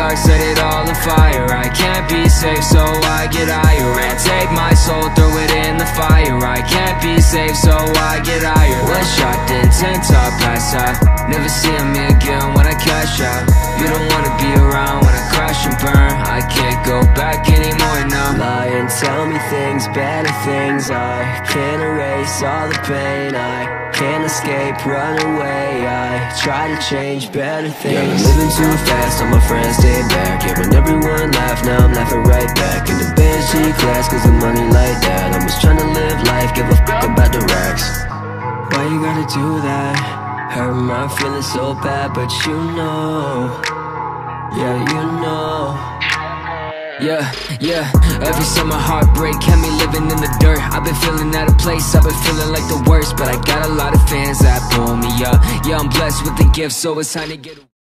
dark, set it all on fire. I can't be safe, so I get higher and take my soul, throw it in the fire. I can't be safe, so I get higher. One shot, then 10 top, pass out. Never seeing me again when I cash out. You don't wanna be around when I crash and burn. I can't go back anymore now. Lie and tell me things, better things. I can't erase all the pain. I can't escape, run away. I try to change better things. Yeah, I'm living too fast, all my friends stay back. Yeah, when everyone laughed, now I'm laughing right back. In the bench G-class, cause the money like that. I'm just trying to live life, give a fuck about the racks. Why you gotta do that? Hurt my feelings so bad, but you know. Yeah, you know. Yeah, every summer heartbreak had me living in the dirt. I've been feeling out of place, I've been feeling like the worst, but I got a lot of fans that pull me up. Yeah, I'm blessed with the gift, so it's time to get